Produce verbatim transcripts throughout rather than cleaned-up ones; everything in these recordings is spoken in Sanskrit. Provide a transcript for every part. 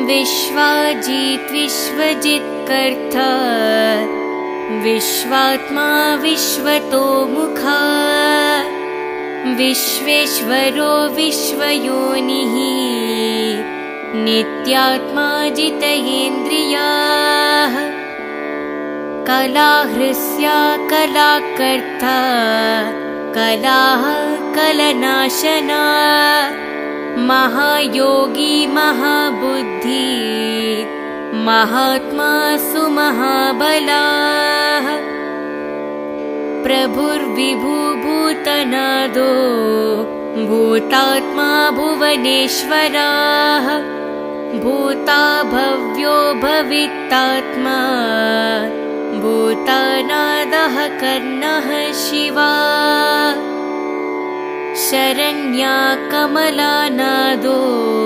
विश्वाजित् विश्वजित्कर्ता विश्वात्मा विश्वतोमुखा विश्वेश्वरो विश्वयोनिः नित्यात्मा जितेन्द्रियाः कलाहृस्या कलाकर्ता कलाः कलनाशना महायोगी महाबुद्धि महात्मा सुमहाबलाः प्रभुर्विभुभूतनादो भूतात्मा भुवनेश्वराः भूता भव्यो भवित्तात्मा भूतानादः कर्णः शिवा शरण्या कमलानादो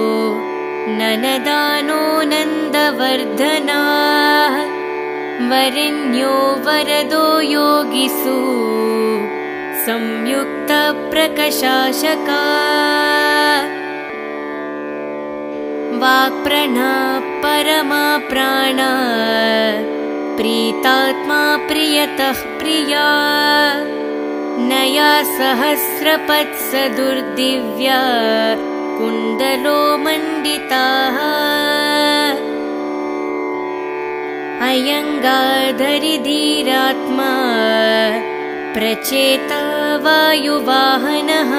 ननदानो नन्दवर्धनाः वरेण्यो वरदो योगिसु संयुक्तप्रकाशका वाक्प्रणा परमा प्राणा प्रीतात्मा प्रियतः प्रिया नया सहस्रपत्सदुर्दिव्या कुण्डलो मण्डिताः अयङ्गाधरिधीरात्मा प्रचेता वायुवाहनः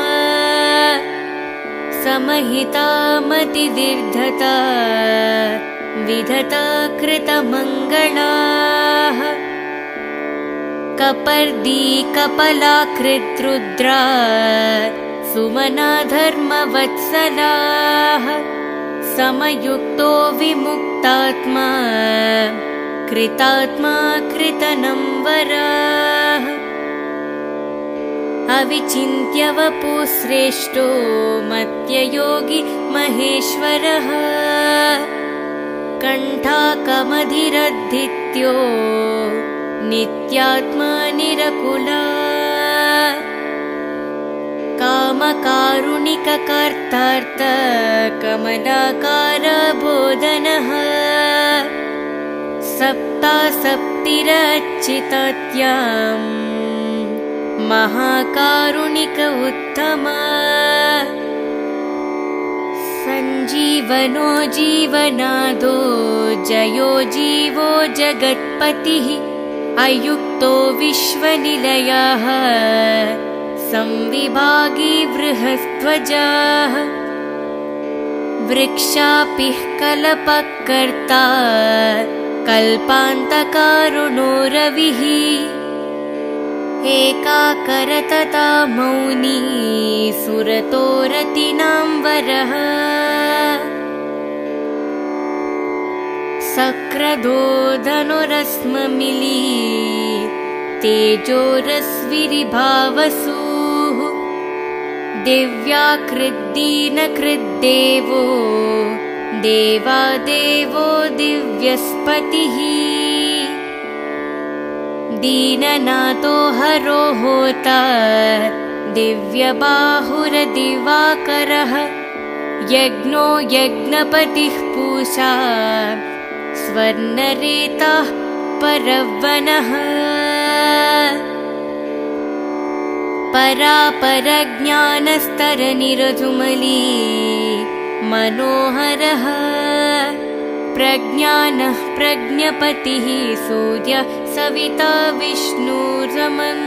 समहिता मतिदीर्घता विधता कृतमङ्गलाः कपर्दी कपलाकृद्रुद्रा सुमना धर्मवत्सलाः समयुक्तो विमुक्तात्मा कृतात्मा कृतनम्बराः अविचिन्त्य वपुश्रेष्ठो मत्ययोगी महेश्वरः कण्ठाकमधिरद्धित्यो नित्यात्मा निरकुला कामकारुणिककर्तार्थ कमलाकार बोधनः सप्तासप्तिरच्चितात्यां महाकारुणिक उत्तमा सञ्जीवनो जीवनादो जयो जीवो जगत्पतिः अयुक्तो विश्वनिलयः संविभागी बृहस्त्वजाः वृक्षापिः कल्पकर्ता कल्पान्तकारुणो रविः एकाकरतता मौनी सुरतो रतिनां वरः सक्रदो धनुरस्ममिली तेजोरस्विरिभावसूः दिव्याकृद्दीनकृद्देवो देवादेवो दिव्यस्पतिः दीननाथो हरो होता दिव्यबाहुरदिवाकरः यज्ञो यज्ञपतिः पूषा स्वर्णरेताः परवनः परापरज्ञानस्तरनिरधुमली मनोहरः प्रज्ञानः प्रज्ञपतिः सूर्य सविता विष्णुरमन्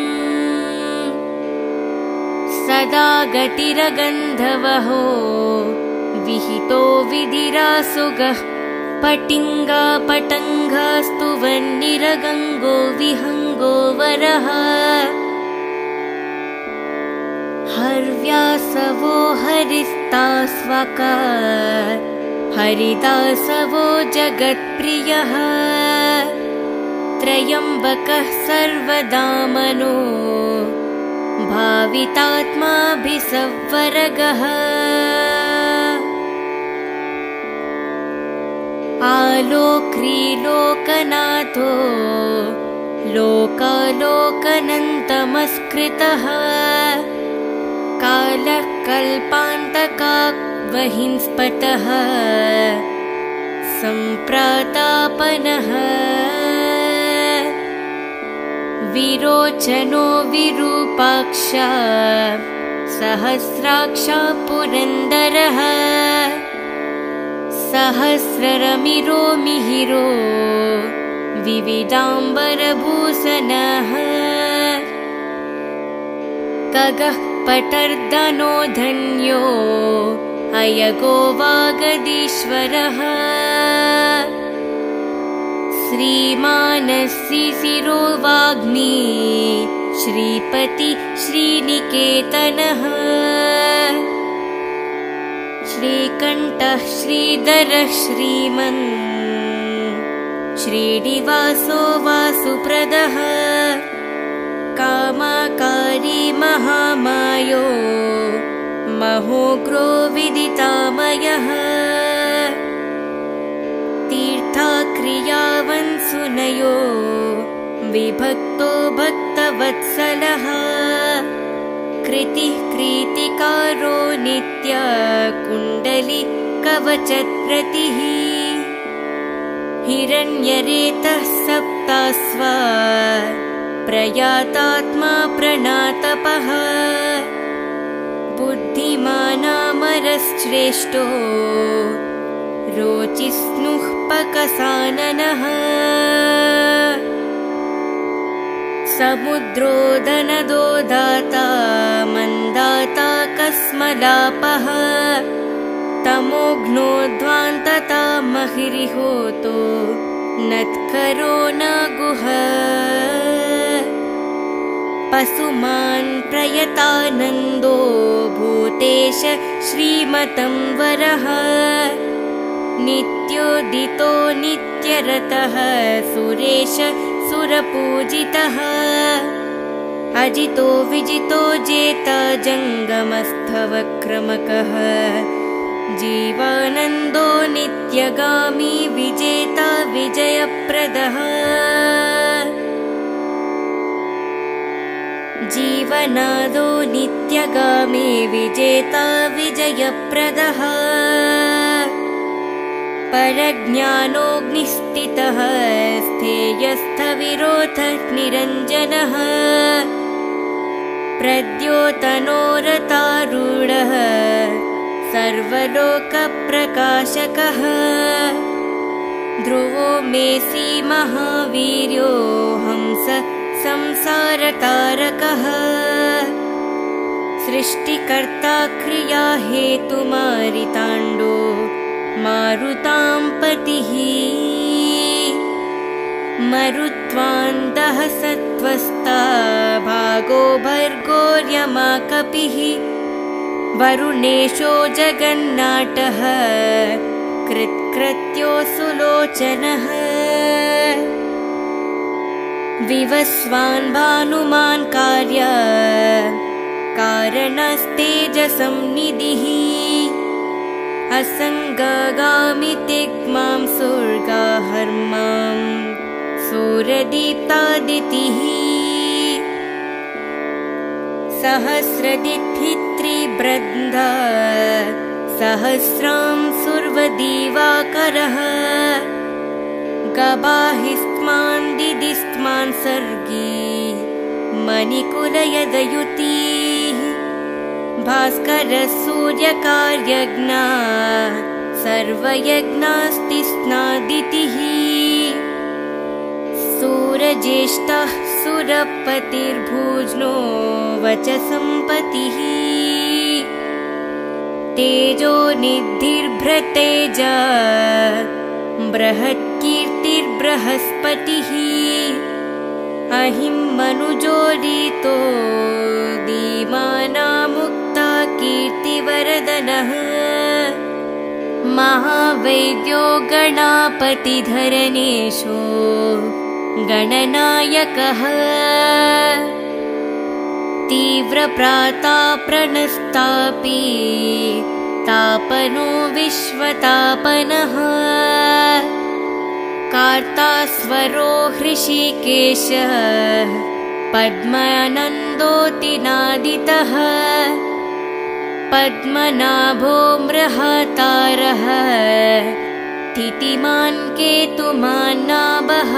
सदा गतिरगन्धवहो विहितो विधिरासुगः पटिङ्गा पटङ्गा स्तुवन्निरगङ्गो विहङ्गो वरः हर्व्यासवो हरिस्तास्वका हरिदासवो जगत्प्रियः त्रयम्बकः सर्वदामनो भावितात्माभिसंवरगः आलोक्रीलोकनाथो लोकालोकनन्तमस्कृतः कालः कल्पान्तकावहिंस्पतः सम्प्रातापनः विरोचनो विरूपाक्ष सहस्राक्षा पुरन्दरः सहस्ररमिरो मिहिरो विविधाम्बरभूषणः खगः पटर्दनो धन्यो अयगो वागदीश्वरः श्रीमानसिशिरो वाग्मी श्रीपति श्रीनिकेतनः श्रीकण्ठः श्रीधरः श्रीमन् श्रीनिवासो वासुप्रदः कामाकारी महामायो महोग्रो विदितामयः तीर्थाक्रियावन्सुनयो विभक्तो भक्तवत्सलः कृतिः कृतिकारो नित्य कुण्डली कवचप्रतिः हिरण्यरेतः सप्तास्वा प्रयातात्मा प्रणातपः बुद्धिमानामरश्रेष्ठो रोचिस्नुः पकसाननः समुद्रोदनदो दाता मन्दाता कस्मलापः तमोघ्नोध्वान्तता महिरिहोतो नत्करो न गुह पशुमान् प्रयतानन्दो भूतेश श्रीमतं वरः नित्योदितो नित्यरतः सुरेश सुरपूजितः अजितो विजितो जेता जङ्गमस्थवक्रमकः जीवानन्दो नित्यगामी विजेता विजयप्रदः जीवनादो नित्यगामी विजेता विजयप्रदः परज्ञानोऽग्निस्थितः स्थेयस्थविरोधः निरञ्जनः प्रद्योतनोरतारूढः सर्वलोकप्रकाशकः ध्रुवो मेसि महावीर्यो हंस संसारतारकः सृष्टिकर्ता क्रिया हेतुमारिताण्डो मारुतां पतिः मरुत्वान्दः सत्त्वस्ता भागो भर्गोर्यमा कपिः वरुणेशो जगन्नाटः कृत्कृत्यो सुलोचनः विवस्वान् भानुमान् कार्य कारणस्तेजसंनिधिः असङ्गगामि तिग्मां सुर्गाहर्मां सूरदीप्तादितिः सहस्रदिथित्रिबृन्द सहस्रां सुर्वदीवाकरः गबाहिस्त्मान् दिदिस्त्मान् सर्गी मणिकुलयदयुतिः भास्करः सूर्यकार्यज्ञा सर्वयज्ञास्तिस्नादितिः सूरज्येष्ठः सुरपतिर्भुज्नो वचसम्पतिः तेजो निधिर्भृतेजा बृहत्कीर्तिर्बृहस्पतिः अहिमनुजोदितो दीमानामुक्ता कीर्तिवरदनः महावैद्यो गणापतिधरणेशो गणनायकः तीव्रप्राताप्रणस्तापि तापनो विश्वतापनः कार्तास्वरो हृषीकेशः पद्मानन्दोऽतिनादितः पद्मनाभो मृहतारः स्थितिमान् केतुमान्नाभः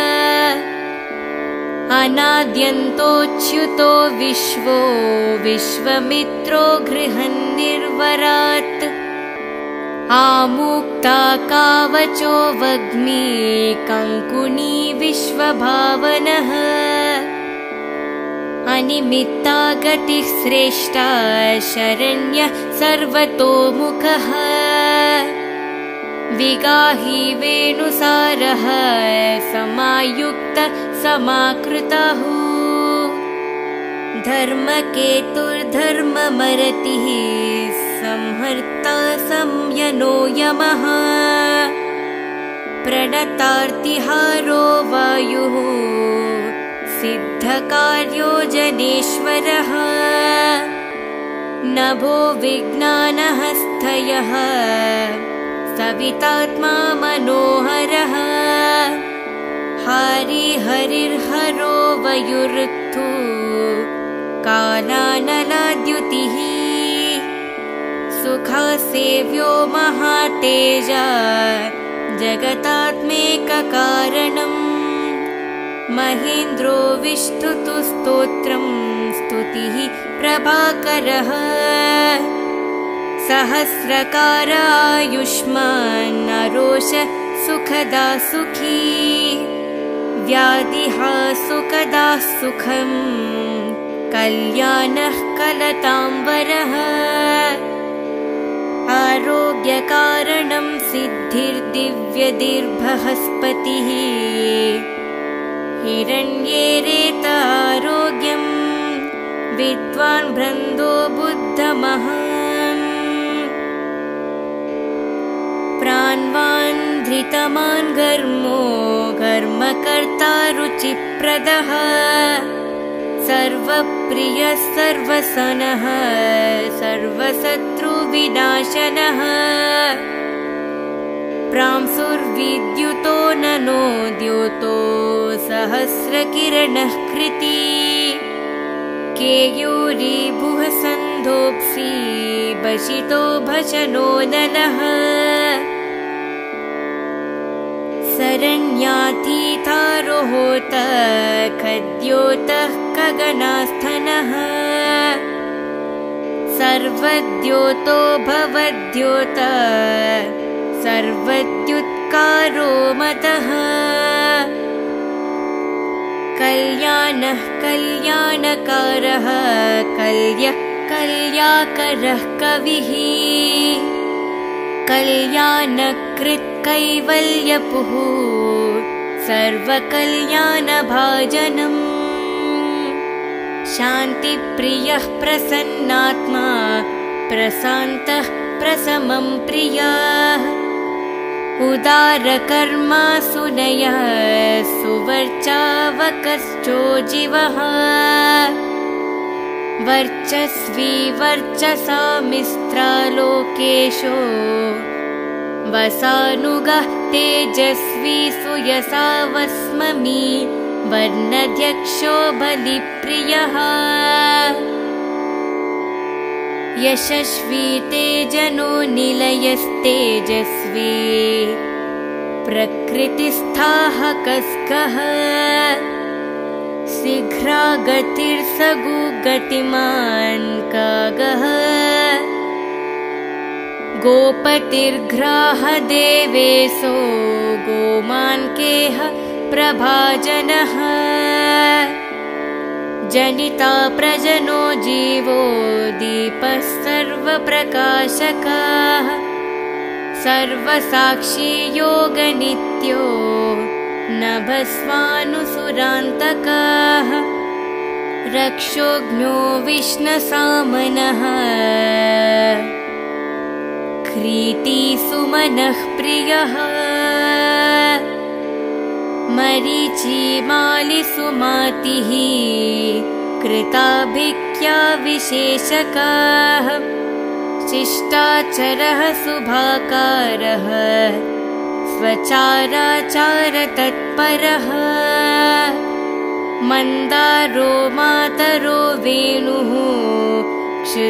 अनाद्यन्तोच्युतो विश्वो विश्वमित्रो गृहन्निर्वरात् आमुक्ता कावचो वग्मी कङ्कुनी विश्वभावनः अनिमित्ता गतिः श्रेष्ठा शरण्यः सर्वतोमुखः विगाही वेणुसारः समायुक्त समाकृतः धर्मकेतुर्धर्ममरतिः संहर्ता संयनो यमः प्रणतार्तिहारो वायुः सिद्धकार्यो जनेश्वरः नभो विज्ञानहस्तयः सवितात्मा मनोहरः हरिहरिर्हरो वयुरुत्थु कालानलाद्युतिः सुखासेव्यो महातेजा जगतात्मेककारणम् महेन्द्रो विष्णुतु स्तोत्रं स्तुतिः प्रभाकरः सहस्रकार आयुष्मान् नरोष सुखदा सुखी व्याधिहा सुखदा सुखं कल्याणः कलताम्बरः आरोग्यकारणं सिद्धिर्दिव्यदिर्बृहस्पतिः हिरण्येरेत आरोग्यं विद्वान् ब्रह्मो बुद्धमहान् प्राणवान् धृतमान् घर्मो घर्मकर्ता रुचिप्रदः सर्वप्रियः सर्वसनः सर्वशत्रुविनाशनः प्रांसुर्विद्युतो ननो द्योतो सहस्रकिरणः कृती केयूरीभुः सन्धोऽप्सि भसितो भजनो नलः शरण्यातीतारोहोत खद्योतः गगनास्थनः सर्वद्योतो भवद्योत सर्वद्युत्कारो मतः कल्याणः कल्याणकारः कल्यः कल्याकरः कविः कल्याणकृत् कैवल्यपुः सर्वकल्याणभाजनम् शान्तिप्रियः प्रसन्नात्मा प्रशान्तः प्रशमं प्रियः उदारकर्मा सुनयः सुवर्चावकश्चो जीवः वर्चस्वी वर्चसामिस्त्रालोकेशो वसानुगः तेजस्वी सुयसा वस्ममी वर्णध्यक्षो बलिप्रियः यशस्वी तेजनो निलयस्तेजस्वी प्रकृतिस्थाः कस्कः शीघ्रागतिर्सगुगतिमान् कागः गोपतिर्घ्राः देवेशो गोमान्केह प्रभाजनः जनिता प्रजनो जीवो दीपः सर्वप्रकाशकः सर्वसाक्षी योगनित्यो नभस्वानुसुरान्तकः रक्षोघ्नो विष्णसामनः क्रीतिसुमनः प्रियः मरीचिमालिसुमातिः कृताभिज्ञा विशेषकः शिष्टाचरः शुभाकारः स्वचाराचारतत्परः मन्दारो मातरो वेणुः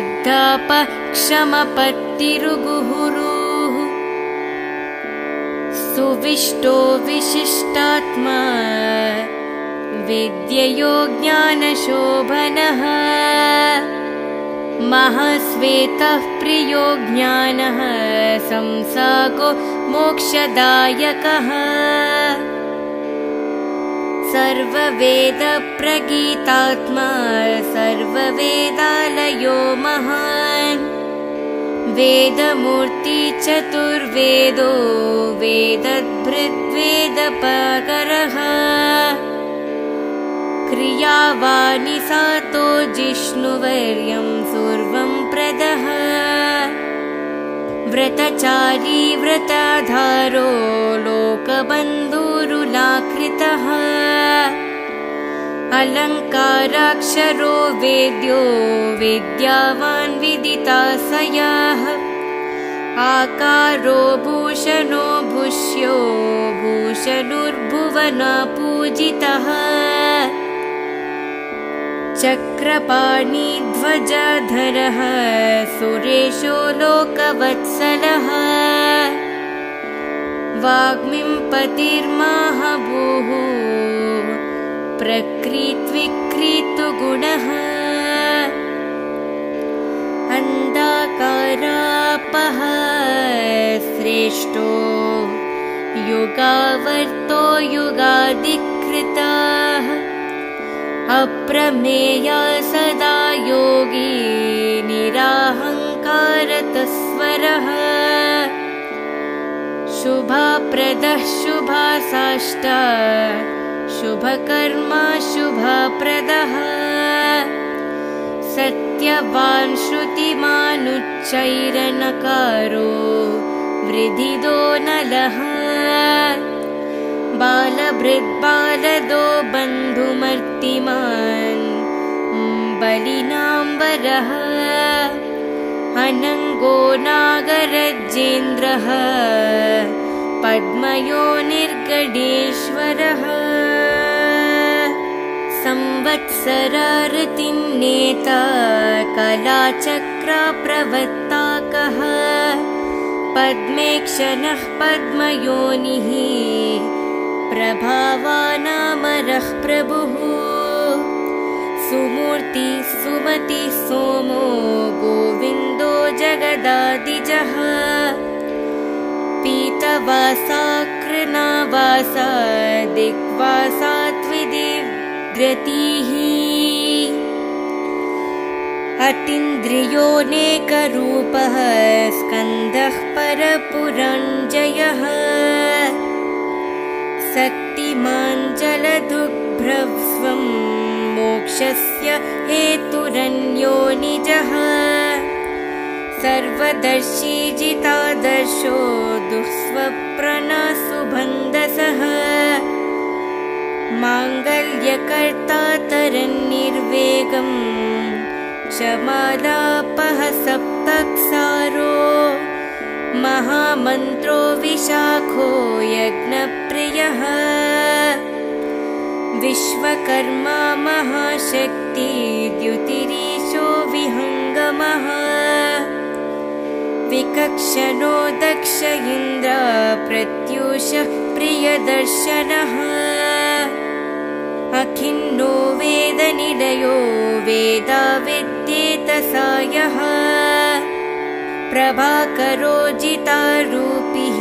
क्षुद्धापक्षमपत्तिरुगुहुरुः सुविष्टो विशिष्टात्मा विद्ययो ज्ञानशोभनः महाश्वेतः प्रियो ज्ञानः संसाको मोक्षदायकः सर्ववेदप्रगीतात्मा सर्ववेदालयो महान् वेदमूर्ति चतुर्वेदो वेदद्भृद्वेदपकरः क्रियावाणि सातो जिष्णुवर्यं सर्वं प्रदः व्रतचारी व्रताधारो लोकबन्धुरुलाकृतः अलङ्काराक्षरो वेद्यो विद्यावान् विदिताशयः आकारो भूषणो भूष्यो भूषणुर्भुवना पूजितः चक्रपाणि ध्वजधरः सुरेशो लोकवत्सलः वाग्मिपतिर्महाभूः प्रकृत्विक्रीतुगुणः अन्धकारापः श्रेष्ठो युगावर्तो युगादिकृतः अप्रमेया सदा योगी निराहङ्कारतस्वरः शुभप्रदः शुभासाष्टा शुभकर्मा शुभप्रदः सत्यवान् श्रुतिमानुच्चैरनकारो वृद्धिदो नलः बालभृद्बालदो बन्धुमर्तिमान् बलिनाम्बरः अनङ्गो नागरजेन्द्रः पद्मयो निर्गणेश्वरः संवत्सरारतिं नेता कलाचक्रप्रवर्ताकः पद्मेक्षणः पद्मयोनिः प्रभावानामरः प्रभुः सुमूर्ति सुमति सोमो गोविन्दो जगदादिजः पीतवासा कृनावासा दिग्वासा त्विदिव्रतिः अतीन्द्रियोऽनेकरूपः स्कन्दः परपुरञ्जयः शक्तिमान् जलदुग्भ्रवस्वं मोक्षस्य हेतुरन्यो निजः सर्वदर्शी जितादर्शो दुःस्वप्नसुबन्धसः माङ्गल्यकर्ता तरन्निर्वेगं क्षमालापः सप्तक्षारो महामन्त्रो विशाखो यज्ञप्रियः विश्वकर्मा महाशक्ति द्युतिरीशो विहङ्गमः विकक्षणो दक्ष इन्द्र प्रत्यूषः प्रियदर्शनः अखिन्नो वेदनिलयो वेदाविद्येतसायः प्रभाकरो जितारूपिः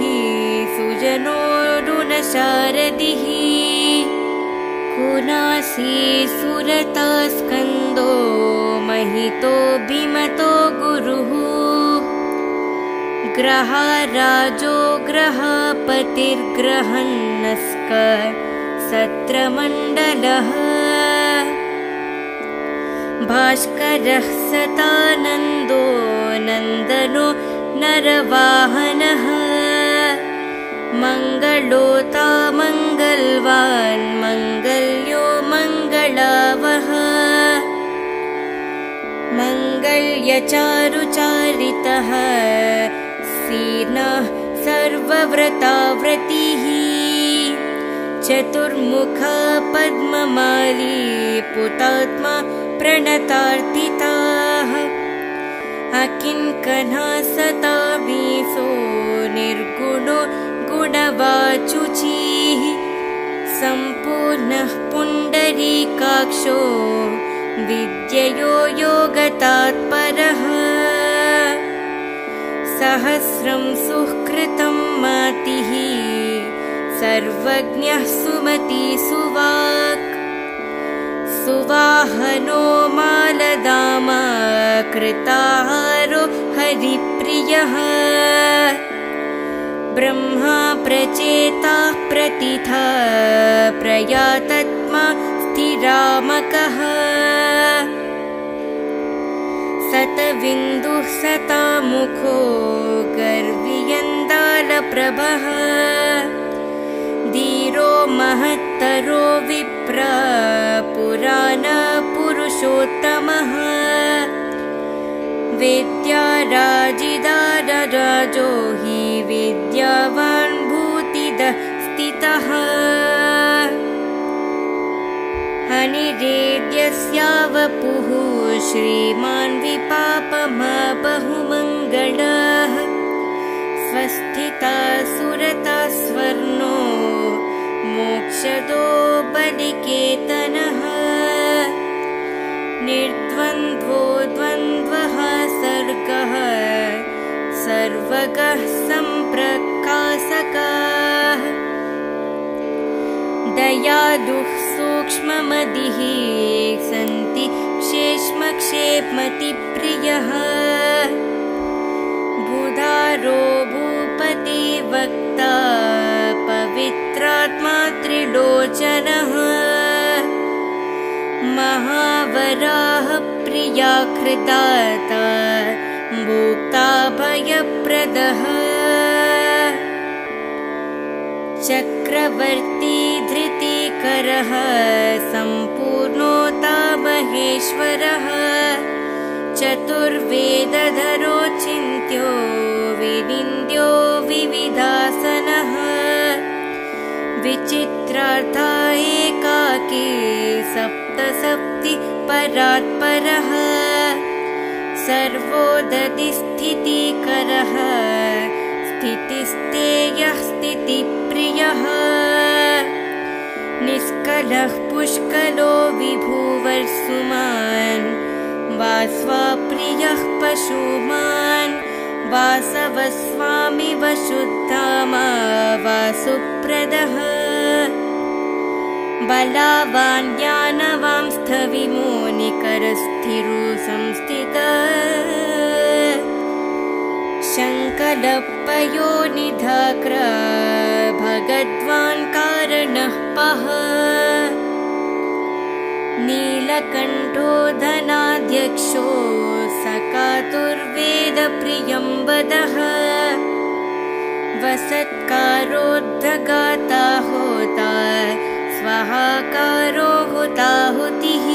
सुजनोरुणशारदिः कुनासी सुरता स्कन्दो महितो भीमतो गुरुः ग्रहराजो ग्रहपतिर्ग्रहन्नस्क सत्रमण्डलः भास्करः सतानन्दो नन्दनो नरवाहनः मङ्गलोता मङ्गलवान् मङ्गल्यो मङ्गलावः मङ्गल्यचारुचारितः सीनः सर्वव्रताव्रतिः चतुर्मुखा पद्ममाली पुतात्मा प्रणतार्थिताः अकिङ्कणः सतावीसो निर्गुणो गुणवाचुचिः सम्पूर्णः पुण्डरीकाक्षो विद्ययो योगतात्परः सहस्रं सुकृतं मतिः सर्वज्ञः सुमति सुवाक् सुवाहनो मालदामा कृताहारो हरिप्रियः ब्रह्मा प्रचेताः प्रतिथा प्रयातत्मा स्थिरामकः सतविन्दुः सतामुखो गर्वियन्दालप्रभः धीरो महत्तरो विप्र पुराणपुरुषोत्तमः वेद्याराजिदारराजो हि विद्यावान् भूतिदः स्थितः अनिरेद्यस्यावपुः श्रीमान् विपापमा बहुमङ्गलः स्वस्थिता सुरता स्वर्णो मोक्षदो बलिकेतनः निर्द्वन्द्वो द्वन्द्वः सर्गः सर्वगः सम्प्रकाशकः दयालुः सूक्ष्ममतिः सन्ति क्षेमक्षेमतिप्रियः बुधारो भूपति वक्ता पवित्रात्मा त्रिलोचनः महावराह प्रिया कृताता भोक्ता भयप्रदः चक्रवर्ती धृतिकरः सम्पूर्णोता महेश्वरः चतुर्वेदधरो चिन्त्यो विनिन्द्यो विविधासनः विचित्रार्था एकाकी सप्तसप्ति परात्परः सर्वोदतिस्थितिकरः स्थितिस्तेयः स्थितिप्रियः निष्कलः पुष्कलो विभुवर्सुमान् वास्वाप्रियः पशुमान् वासवस्वामि वशुद्धामा वासुप्रदः बलावान् ज्ञानवां स्थविमोनिकरस्थिरो संस्थितः शङ्कलपयोनिधाक्र भगद्वान् कारणः पः नीलकण्ठो धनाध्यक्षो सकातुर्वेदप्रियं वदः वसत्कारोद्धगाता होता स्वाहाकारो हुताहुतिः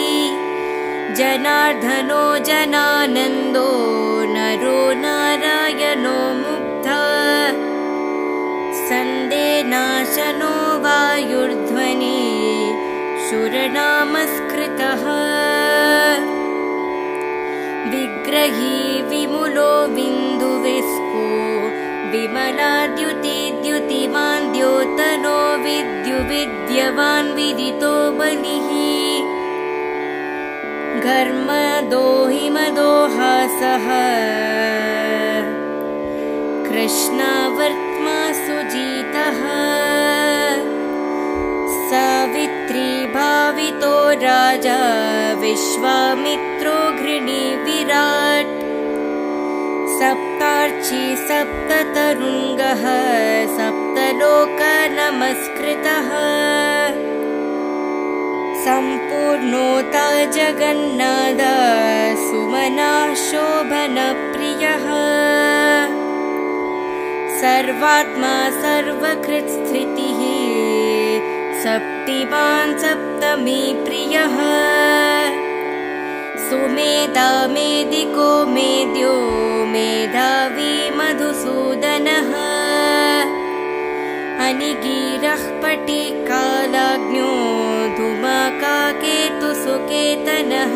जनार्दनो जनानन्दो नरो नारायणो मुग्धा सन्देनाशनो वायुर्ध्वनि शूरनामस्कृतः विग्रही विमुलो बिन्दुविस्को विमलाद्युतिद्युतिमान् द्योतनो विद्युविद्यवान् विदितो बलिः घर्मदो हिमदोहासः कृष्णावर्त्मा सुजितः सावित्री भावितो राजा विश्वामित्रो घृणी विराट् सप्तार्ची सप्ततरुङ्गः सप्तलोकनमस्कृतः सम्पूर्णोता जगन्नाथ सुमनः शोभनप्रियः सर्वात्मा सर्वकृत्स्थितिः सप्तिमान् सप्तमी प्रियः सुमेधा मेदिको मेद्यो मेधावी मधुसूदनः अनिगीरः पटिकालाग्न्यो धूमकाकेतुसुकेतनः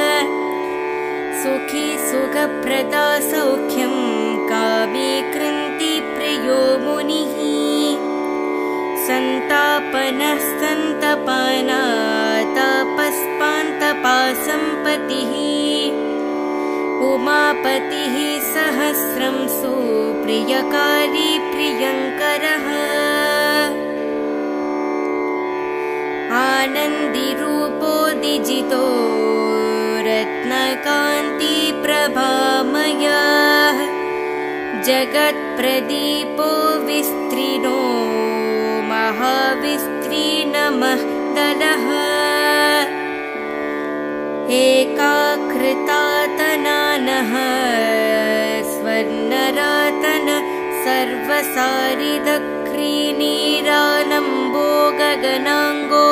सुखी सुखप्रदा सौख्यं कामी कृन्ति प्रियो मुनिः मनः सन्तपानातापस्पान्तपासम्पतिः उमापतिः सहस्रं सुप्रियकारी प्रियङ्करः आनन्दिरूपो दिजितो रत्नकान्ति प्रभामयः जगत्प्रदीपो विस्त्रिनो महाविस्त्रीनमः दलः एकाकृतातनानः स्वर्णरातन सर्वसारिदक्रीनीरालम्बो गगनाङ्गो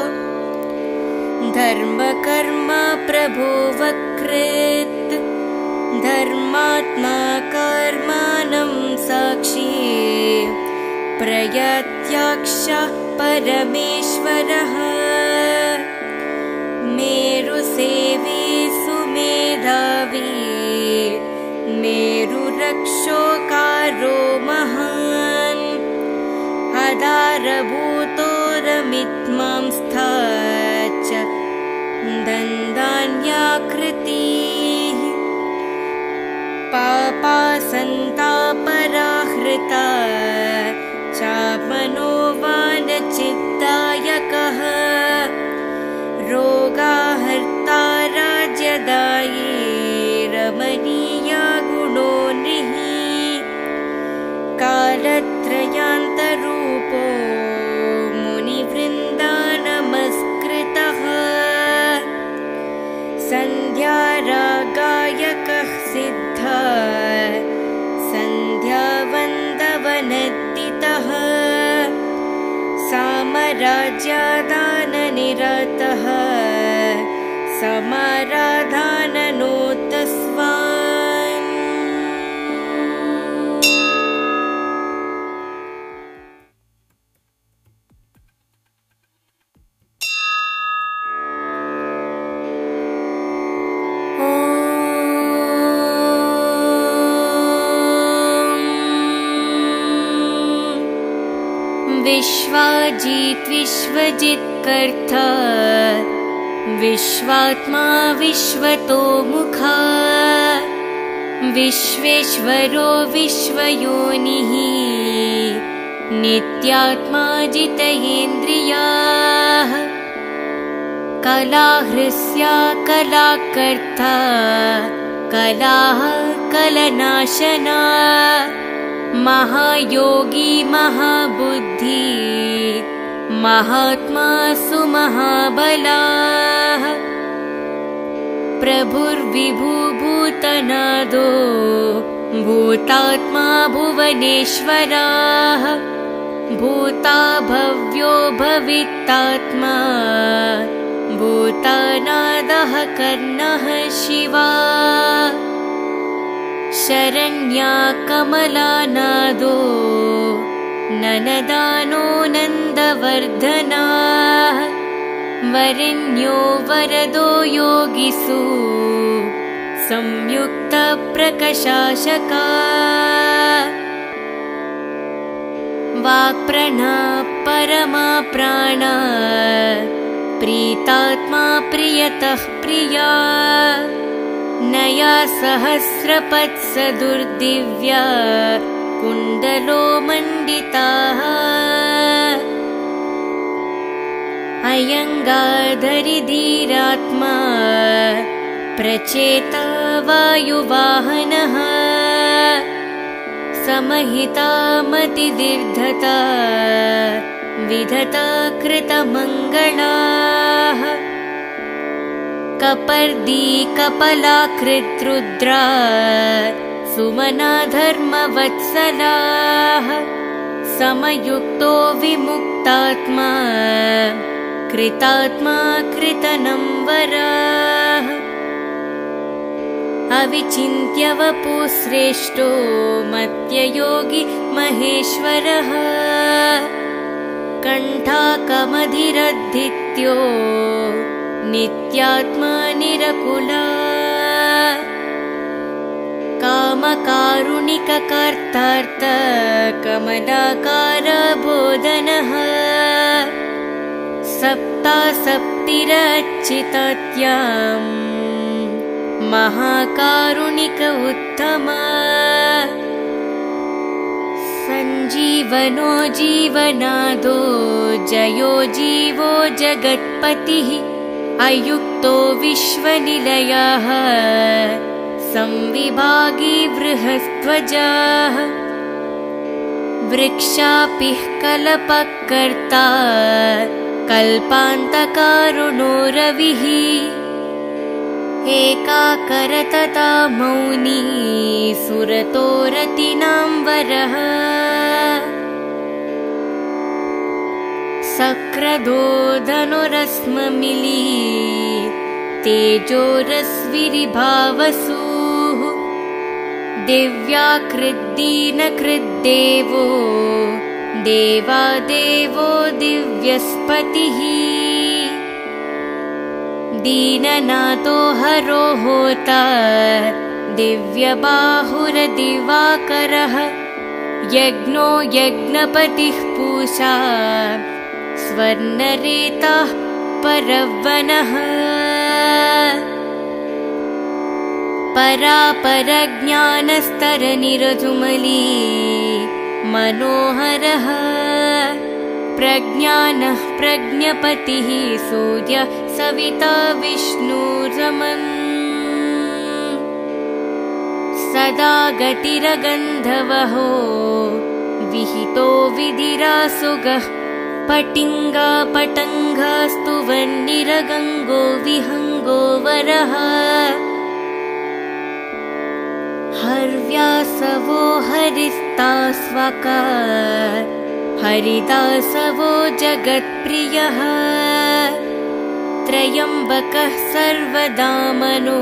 धर्मकर्म प्रभो वकृत् धर्मात्मा कर्माणं साक्षी प्रयत्याक्ष परमेश्वरः मेरुसेवी सुमेधावी मेरुरक्षोकारो महान् आधारभूतोरमित्मांस्था च दन्दान्याकृतिः पापासन्तापराहृता चामनोवानचित्तायकः रोगाहर्ता राज्यदायी रमणीया गुणोनिः कालत्रयान्तरूपो मुनिवृन्दानमस्कृतः सन्ध्यारागायकः सिद्धा सन्ध्यावन्दवनद्दितः सामराज्यादाननिरतः समाराधाननोतस्वान् विश्वाजित् विश्वजित्कर्ता विश्वात्मा विश्वतोमुखा विश्वेश्वरो विश्वयोनिः नित्यात्मा जितेन्द्रियाः कलाहृस्या कलाकर्ता कलाः कलनाशना महायोगी महाबुद्धि महात्मा सुमहाबलाः प्रभुर्विभुभूतनादो भूतात्मा भुवनेश्वराः भूता भव्यो भवित्तात्मा भूतानादः कर्णः शिवा शरण्या कमलानादो ननदानो नन्दवर्धनाः वरेण्यो वरदो योगिसु संयुक्तप्रकाशका वाक्प्रणा परमा प्राणा प्रीतात्मा प्रियतः प्रिया नया सहस्रपत्सदुर्दिव्या कुण्डलो मण्डिताः अयङ्गाधरिधीरात्मा प्रचेता वायुवाहनः समहिता मतिदीर्घता विधता कृतमङ्गलाः कपर्दी कपलाकृद्रुद्रा सुमना धर्मवत्सलाः समयुक्तो विमुक्तात्मा कृतात्मा कृतनम्बराः अविचिन्त्य वपुश्रेष्ठो मत्ययोगी महेश्वरः कण्ठाकमधिरद्धित्यो नित्यात्मा निरकुला कामकारुणिककर्तार्थ कमलाकार बोधनः सप्तासप्तिरच्चितात्यां महाकारुणिक उत्तमा सञ्जीवनो जीवनादो जयो जीवो जगत्पतिः अयुक्तो विश्वनिलयः संविभागी बृहस्त्वजाः वृक्षापिः कल्पकर्ता कल्पान्तकारुणो रविः एकाकरतता मौनी सुरतो रतिनां वरः सक्रदो धनुरस्ममिली तेजोरस्विरिभावसूः दिव्याकृद्दीनकृद्देवो देवादेवो दिव्यस्पतिः दीननाथो हरो होता दिव्यबाहुरदिवाकरः यज्ञो यज्ञपतिः पूषा स्वर्णरेताः परवनः परापरज्ञानस्तरनिरजुमली मनोहरः प्रज्ञानः प्रज्ञपतिः सूर्य सविता विष्णुरमन् सदा गतिरगन्धवहो विहितो विधिरासुगः पटिङ्गा पटङ्गास्तु वह्निरगङ्गो विहङ्गो वरः हर्व्यासवो हरिस्तास्वका हरिदासवो जगत्प्रियः त्रयम्बकः सर्वदामनो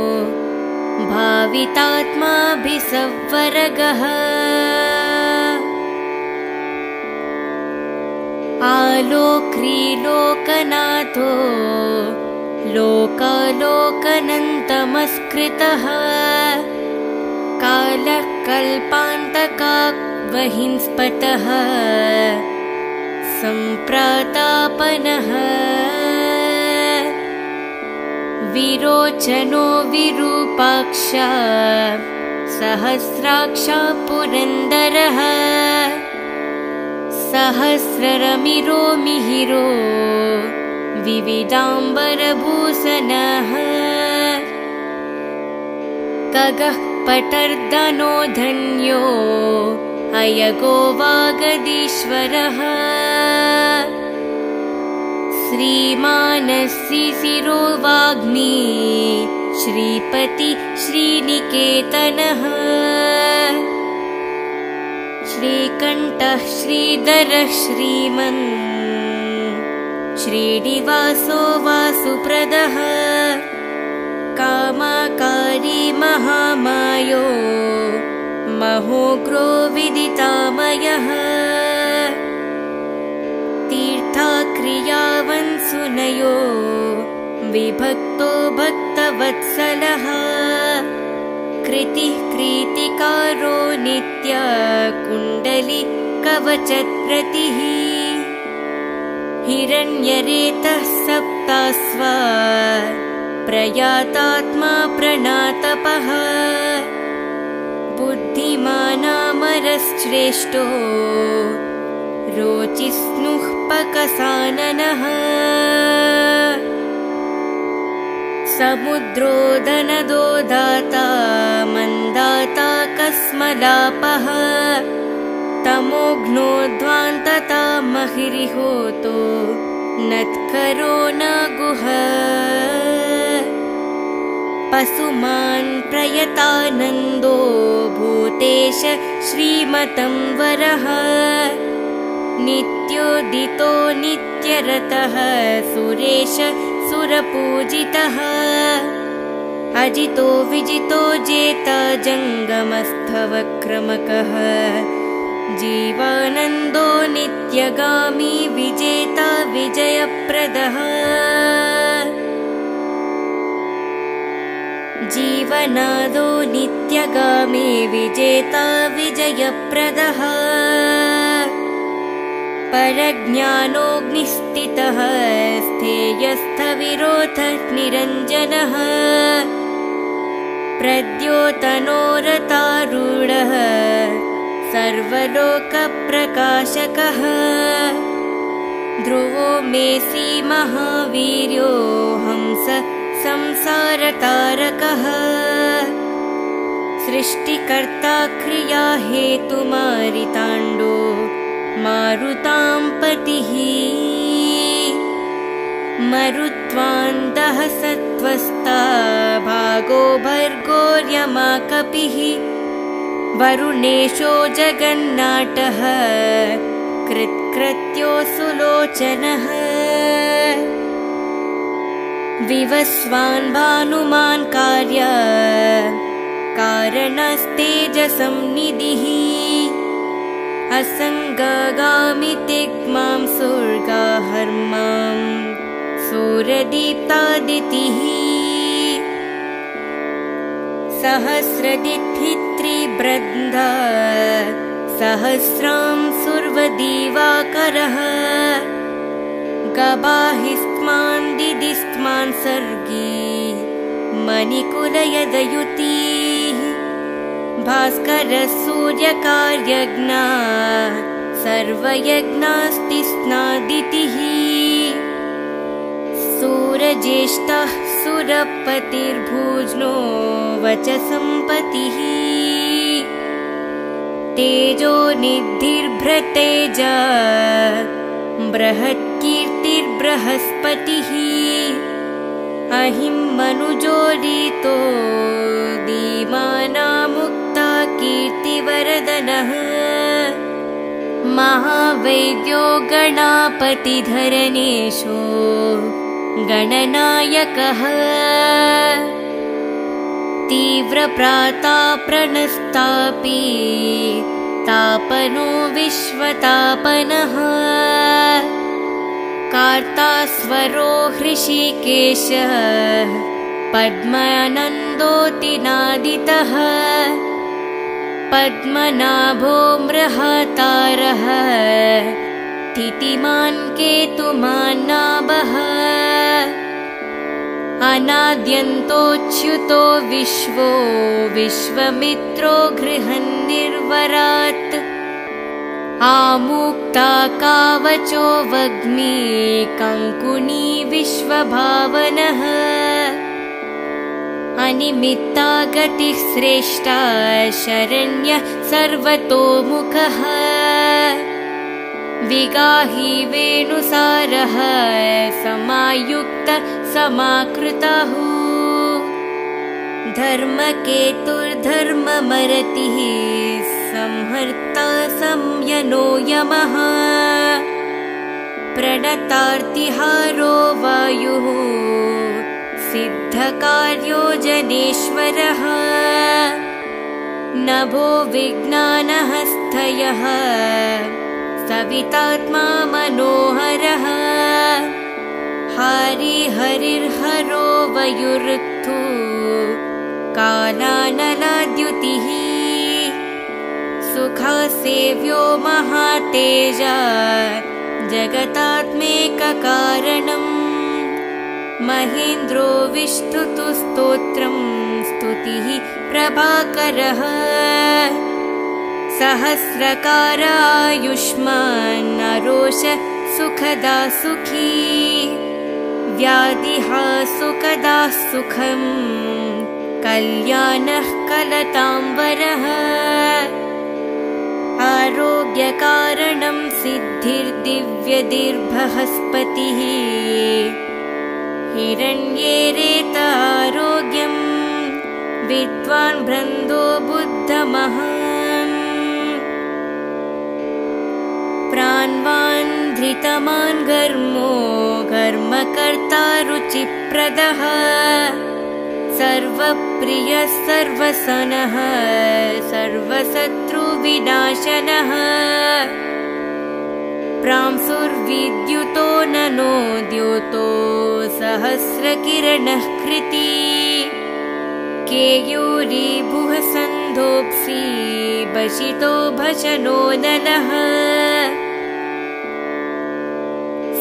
भावितात्माभिसंवरगः आलोक्रीलोकनाथो लोकालोकनन्तमस्कृतः कालः कल्पान्तकावहिंस्पतः सम्प्रातापनः विरोचनो विरूपाक्षा सहस्राक्षा पुरन्दरः सहस्ररमिरो मिहिरो विविधाम्बरभूषणः खगः पटर्दनो धन्यो अयगो वागदीश्वरः श्रीमानसिशिरो वाग्मी श्रीपति श्रीनिकेतनः श्रीकण्ठः श्रीधरः श्रीमन् श्रीनिवासो वासुप्रदः कामाकारी महामायो महोग्रो विदितामयः तीर्थाक्रियावन् सुनयो विभक्तो भक्तवत्सलः कृतिः कृतिकारो नित्य कुण्डली कवचप्रतिः हिरण्यरेतः सप्तास्वा प्रयातात्मा प्रणातपः बुद्धिमानामरश्रेष्ठो रोचिस्नुः पकसाननः समुद्रोदनदो दाता मन्दाता कस्मलापः तमोघ्नोध्वान्तता महिरिहोतो नत्करो न गुह पशुमान् प्रयतानन्दो भूतेश श्रीमतं वरः नित्योदितो नित्यरतः सुरेश सुरपूजितः अजितो विजितो जेता जङ्गमस्थवक्रमकः जीवानन्दो नित्यगामी विजेता विजयप्रदः जीवनादो नित्यगामी विजेता विजयप्रदः परज्ञानोऽग्निस्थितः स्थेयस्थविरोधः निरञ्जनः प्रद्योतनोरतारूढः सर्वलोकप्रकाशकः ध्रुवो मेऽसि महावीर्यो हंस संसारतारकः सृष्टिकर्ता क्रिया हेतुमारिताण्डो मारुतां पतिः मरुत्वान्तः सत्त्वस्ता भागो भर्गोर्यमा कपिः वरुणेशो जगन्नाटः कृत्कृत्यो सुलोचनः विवस्वान् भानुमान् कार्य कारणस्तेजसंनिधिः असङ्गगामि तिग्मां सुर्गाहर्मां सूरदीप्तादितिः सहस्रदिथित्रिबृन्दा सहस्रां सुर्वदिवाकरः गबाहिस्त्मान् दिदिस्त्मान् सर्गी मणिकुलयदयुतीः भास्करः सूर्यकार्यज्ञा सर्वयज्ञास्तिस्नादितिः सूरज्येष्ठः सुरपतिर्भुज्नो वचसंपतिः तेजो निधिर्भृतेजा बृहत्कीर्तिर्बृहस्पतिः अहिमनुजोदितो धीमानामुक्ता कीर्तिवर्धनः महावैद्यो गणापतिधरणेशो गणनायकः तीव्रप्राताप्रणस्तापि तापनो विश्वतापनः कार्तास्वरो हृषीकेशः पद्मानन्दोऽतिनादितः पद्मनाभो मृहतारः स्थितिमान् केतुमान्नाभः अनाद्यन्तोच्युतो विश्वो विश्वमित्रो गृहन्निर्वरात् आमुक्ता कावचो वग्मी कङ्कुनी विश्वभावनः अनिमित्ता गतिः श्रेष्ठा शरण्यः सर्वतोमुखः विगाही वेणुसारः समायुक्त समाकृतः धर्मकेतुर्धर्ममरतिः संहर्ता संयनो यमः प्रणतार्तिहारो वायुः सिद्धकार्यो जनेश्वरः नभो विज्ञानहस्तयः सवितात्मा मनोहरः हरिहरिर्हरो वयुरुत्थु कालानलाद्युतिः सुखासेव्यो महातेजा जगतात्मेककारणम् महेन्द्रो विष्णुतु स्तोत्रं स्तुतिः प्रभाकरः सहस्रकार आयुष्मान् नरोष सुखदा सुखी व्याधिहा सुखदा सुखं कल्याणः कलतां वरः आरोग्यकारणं सिद्धिर्दिव्यदिर्बृहस्पतिः हिरण्येरेत आरोग्यं विद्वान् ब्रह्मो बुद्धमहान् प्राणवान् धृतमान् घर्मो घर्मकर्ता रुचिप्रदः सर्वप्रियः सर्वसनः सर्वशत्रुविनाशनः प्रांसुर्विद्युतो ननो द्योतो सहस्रकिरणः कृती केयूरीभुः सन्धोऽप्सि भसितो भशनो नलः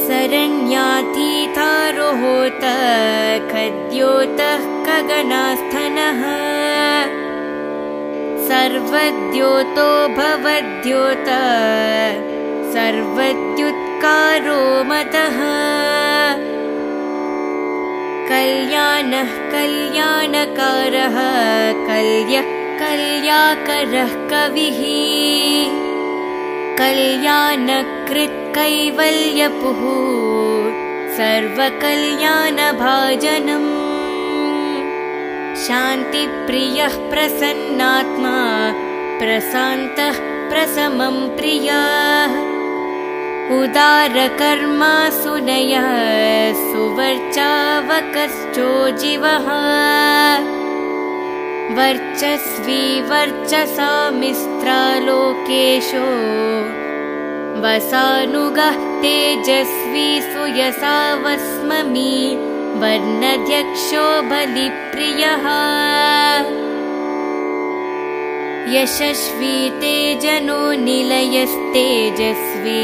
सरण्यातीतारोहोत खद्योतः गगनास्थनः सर्वद्योतो भवद्योत सर्वद्युत्कारो मतः कल्याणः कल्याणकारः कल्यः कल्याकरः कविः कल्याणकृत् कैवल्यपुः सर्वकल्याणभाजनम् शान्तिप्रियः प्रसन्नात्मा प्रशान्तः प्रशमं प्रियः उदारकर्मा सुनयः सुवर्चावकश्चोजीवः वर्चस्वी वर्चसामिस्त्रालोकेशो वसानुगः तेजस्वी सुयसा वस्ममी वर्णध्यक्षो बलिप्रियः यशस्वी तेजनो निलयस्तेजस्वी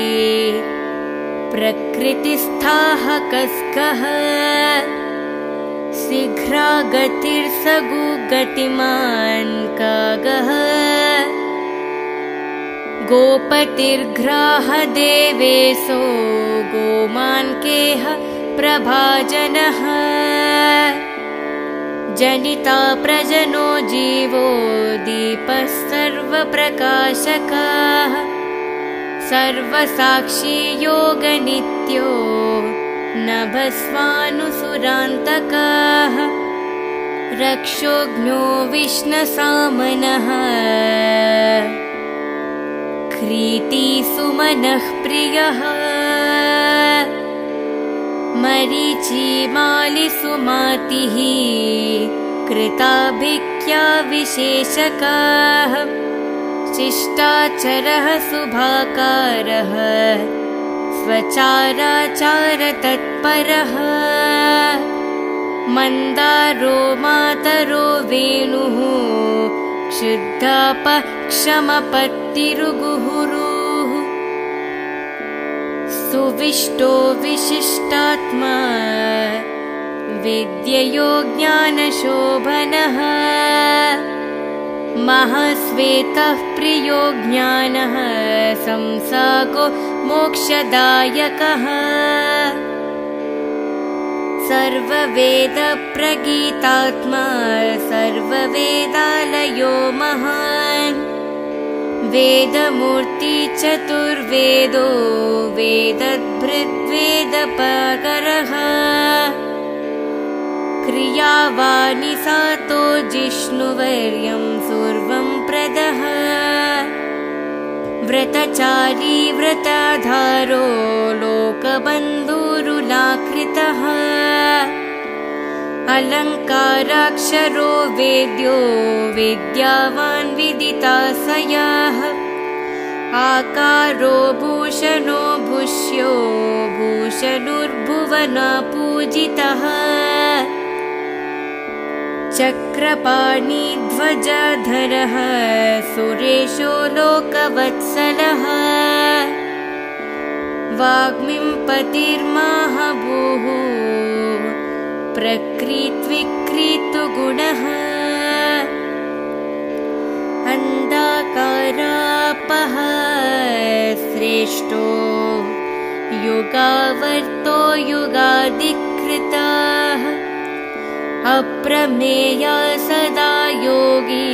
प्रकृतिस्थाः कस्कः शीघ्रागतिर्सगुगतिमान् कागः गोपतिर्ग्राह देवेशो गोमान्केह प्रभाजनः जनिता प्रजनो जीवो दीपः सर्वप्रकाशकः सर्वसाक्षी योगनित्यो नभस्वानुसुरान्तकः रक्षोघ्नो विष्णसामनः क्रीतिसुमनः प्रियः मरीचिमालिसुमातिः कृताभिज्ञा विशेषकः शिष्टाचरः शुभाकारः स्वचाराचारतत्परः मन्दारो मातरो वेणुः क्षुद्धापक्षमपत्तिरुगुहुरुः सुविष्टो विशिष्टात्मा विद्ययो ज्ञानशोभनः महाश्वेतः प्रियो ज्ञानः संसागो मोक्षदायकः सर्ववेदप्रगीतात्मा सर्ववेदालयो महान् वेदमूर्ति चतुर्वेदो वेदभृद्वेदपकरः क्रियावाणि सातो जिष्णुवर्यं सर्वं प्रदः व्रतचारी व्रताधारो लोकबन्धुरुलाकृतः अलङ्काराक्षरो वेद्यो विद्यावान् विदिताशयः आकारो भूषणो भूष्यो भूषणुर्भुवनपूजितः चक्रपाणिध्वजधरः सुरेशो लोकवत्सलः वाग्मीपतिर्महाभूः प्रकृत्विकृतगुणः अन्धकारापः श्रेष्ठो युगावर्तो युगाधिकृतः अप्रमेया सदा योगी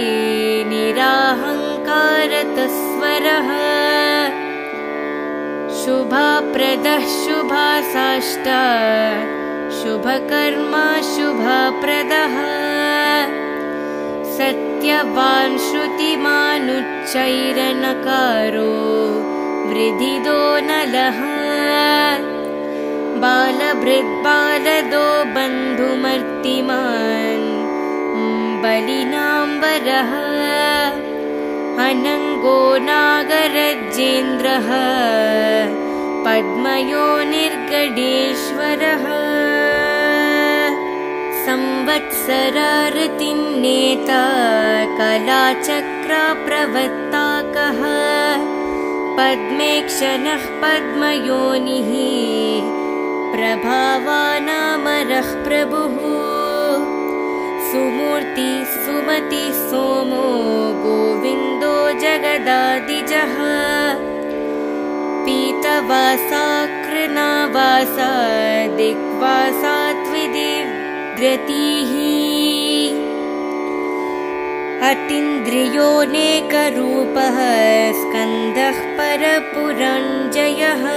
निराहङ्कारतस्वरः शुभप्रदः शुभासाष्टा शुभकर्मा शुभप्रदः सत्यवान् श्रुतिमानुच्चैरनकारो वृद्धिदो नलः बालभृद्बालदो बन्धुमर्तिमान् बलिनाम्बरः अनङ्गो नागरजेन्द्रः पद्मयोनिर्गणेश्वरः संवत्सरार्तिन्नेता कलाचक्रप्रवर्ताकः पद्मेक्षणः पद्मयोनिः प्रभावानामरः प्रभुः सुमूर्ति सुमति सोमो गोविन्दो जगदादिजः पीतवासा कृनावासा दिग्वासा त्विदिव्यतिः अतीन्द्रियोऽनेकरूपः स्कन्दः परपुरञ्जयः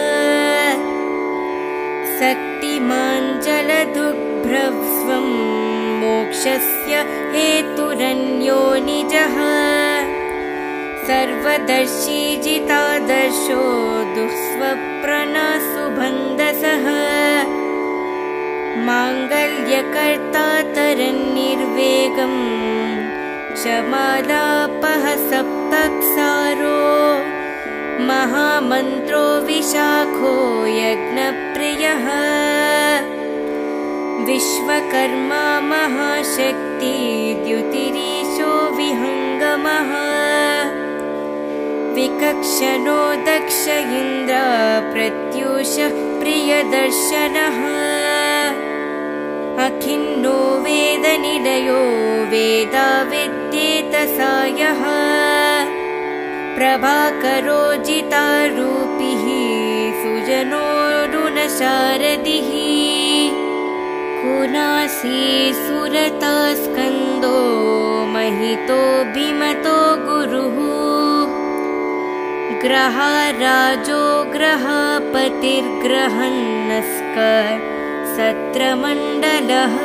शक्तिमान् जलदुग्भ्रस्वं मोक्षस्य हेतुरन्यो निजः सर्वदर्शी जितादर्शो दुःस्वप्नसुबन्धसः माङ्गल्यकर्ता तरन्निर्वेगम् क्षमालापः सप्तक्सारो महामन्त्रो विशाखो यज्ञप्रियः विश्वकर्मा महाशक्ति द्युतिरीशो विहङ्गमः विकक्षणो दक्ष इन्द्र प्रत्यूषः प्रियदर्शनः अखिन्नो वेदनिलयो वेदाविद्येत सायः प्रभाकरो जितारूपिः सुजनोरुणशारदिः कुनासी सुरता स्कन्दो महितो भीमतो गुरुः ग्रहाराजो ग्रहपतिर्ग्रहन्नस्क सत्रमण्डलः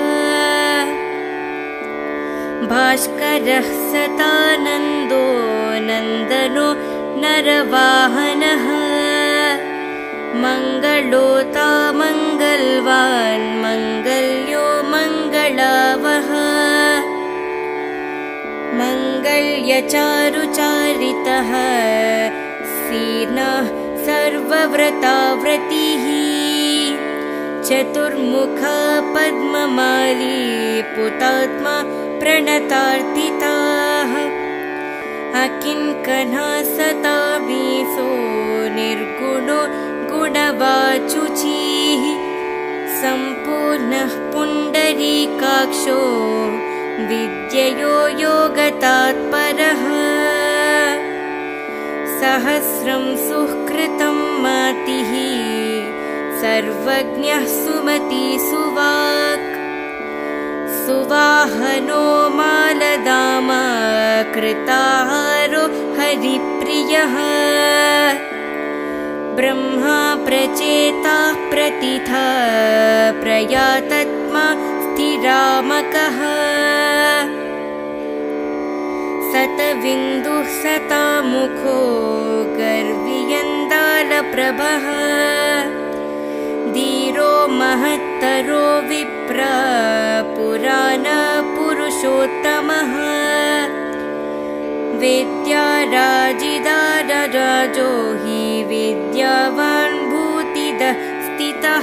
भास्करः सतानन्दो नन्दनो नरवाहनः मङ्गलोता मङ्गलवान् मङ्गल्यो मङ्गलावः मङ्गल्यचारुचारितः सीर्णः सर्वव्रताव्रतिः चतुर्मुखा पद्ममाली पुतात्मा प्रणतार्तिताः अकिङ्कणः सतावीसो निर्गुणो गुणवाचुचिः सम्पूर्णः पुण्डरीकाक्षो विद्ययो योगतात्परः सहस्रं सुकृतं मातिः सर्वज्ञः सुमति सुवाक् सुवाहनो मालदामा कृताहारो हरिप्रियः ब्रह्मा प्रचेता प्रतिथा प्रयातत्मा स्थिरामकः सतविन्दुः सतामुखो गर्वियन्दालप्रभः धीरो महत्तरो विप्र पुराणपुरुषोत्तमः वेद्याराजिदारराजो हि विद्यावान् भूतिदः स्थितः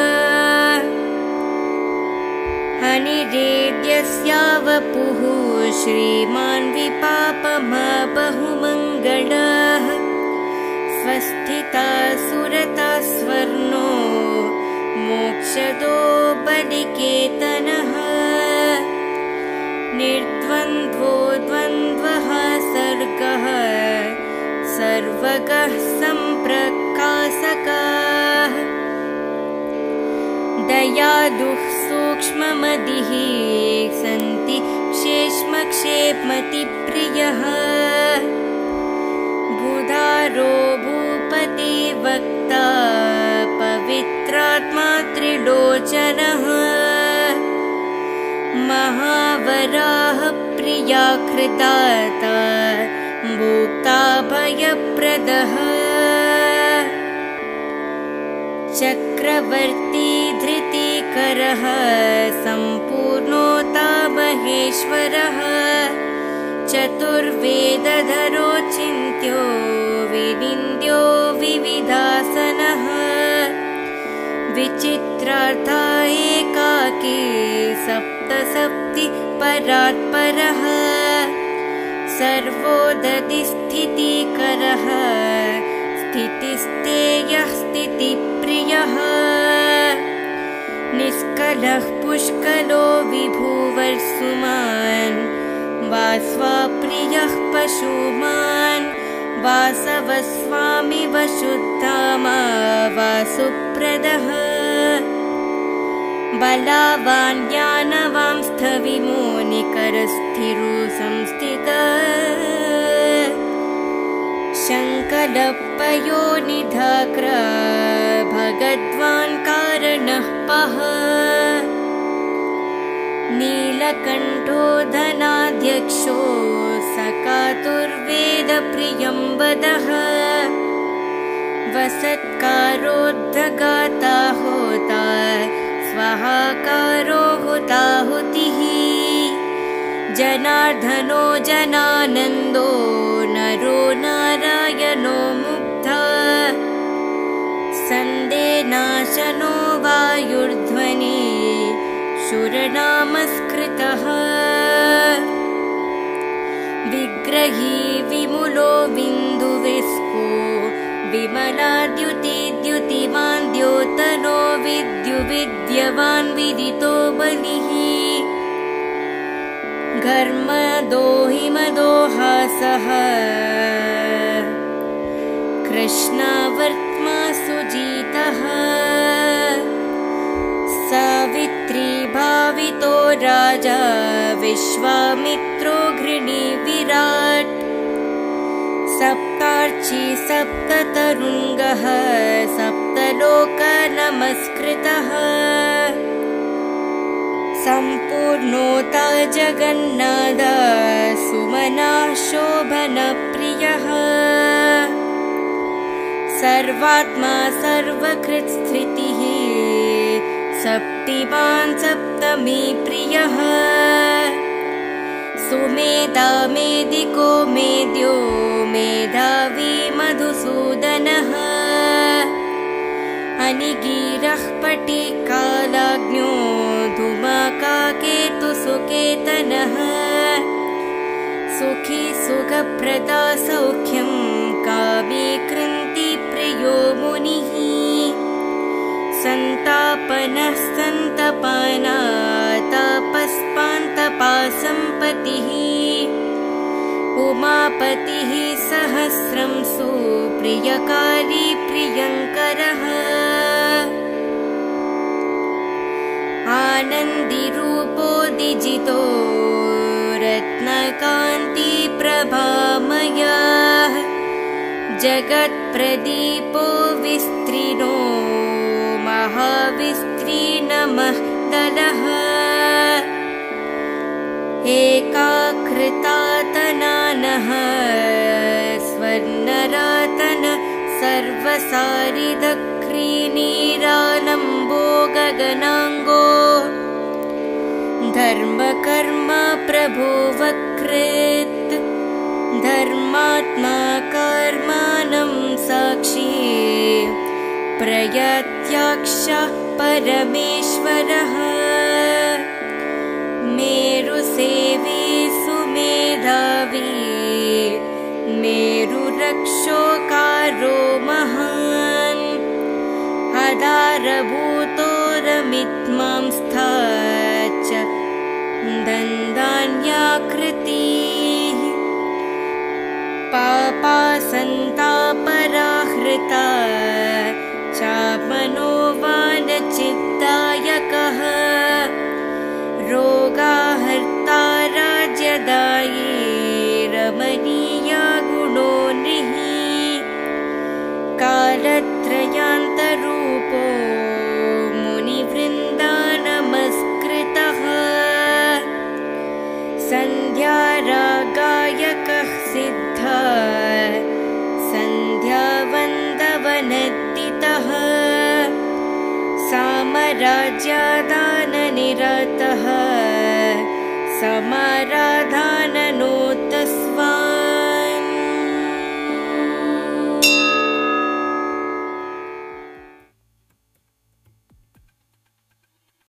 अनिरेद्यस्यावपुः श्रीमान् विपापमा बहुमङ्गलः स्वस्थिता सुरता स्वर्णो मोक्षदो बलिकेतनः निर्द्वन्द्वो द्वन्द्वः सर्गः सर्वगः सम्प्रकाशकः दयालुः सूक्ष्ममतिः सन्ति क्षेमक्षेमतिप्रियः बुधारो भूपति वक्ता पवित्रात्मा त्रिलोचनः महावराह प्रिया कृताता भोक्ता भयप्रदः चक्रवर्ती धृतिकरः सम्पूर्णोता महेश्वरः चतुर्वेदधरो चिन्त्यो विनिन्द्यो विविधासनः विचित्रार्था एकाकी सप्तसप्ति परात्परः सर्वोदधिस्थितिकरः स्थितिस्तेयः स्थितिप्रियः निष्कलः पुष्कलो विभुवर्सुमान् वास्वा प्रियः पशुमान् वासवस्वामि वशुद्धामा वासुप्रदः बलावान् ज्ञानवान् स्थविमोनिकरस्थिरो संस्थितः शङ्कलपयोनिधाक्र भगद्वान् कारणः पः नीलकण्ठो धनाध्यक्षो सकातुर्वेदप्रियं वदः वसत्कारोद्धगाता होता स्वाहाकारो हुताहुतिः जनार्दनो जनानन्दो नरो नारायणो मुग्धा सन्देनाशनो वायुर्ध्वनि शूरनामस्कृतः विग्रही विमुलो बिन्दुविस्को विमलाद्युतिद्युतिमान् द्योतनो विद्युविद्यवान् विदितो बलिः घर्मदो हिमदोहासः कृष्णावर्त्मा सुजीतः सावित्री भावितो राजा विश्वामित्रो घृणी विराट् सप्तार्ची सप्ततरुङ्गः सप्तलोकनमस्कृतः सम्पूर्णोता जगन्नाथ सुमना शोभनप्रियः सर्वात्मा सर्वकृत्स्थितिः सप्तिमान् सप्तमी प्रियः सुमेधा मेदिको मेद्यो मेधावी मधुसूदनः अनिगीरः पटिकालाग्न्यो धूमकाकेतुसुकेतनः सुखी सुखप्रदा सौख्यं कामी कृन्ति प्रियो मुनिः सन्तापनः सन्तपाना तापस्पान्तपासम्पतिः उमापतिः सहस्रं सुप्रियकारी प्रियङ्करः आनन्दिरूपो दिजितो रत्नकान्ति प्रभामयः जगत्प्रदीपो विस्त्रीर्णो महाविस्तीर्णमः दलः एकाकृतातनानः स्वर्णरातन सर्वसारिदक्रीनीरालम्बो गगनाङ्गो धर्मकर्म प्रभो वकृत् धर्मात्मा कर्माणं साक्षी प्रयत्याक्ष परमेश्वरः मेरुसेवी सुमेधावी मेरुरक्षोकारो महान् आधारभूतोरमित्मांस्था च दन्दान्याकृतिः पापासन्तापराहृता चामनोवानचित्तायकः रोगाहर्ता राज्यदायी रमणीया गुणो निः कालत्रयान्तरूपो मुनिवृन्दानमस्कृतः सन्ध्यारागायकः सिद्धा सन्ध्यावन्दवनद्दितः सामराज्यादाननिरतः समारा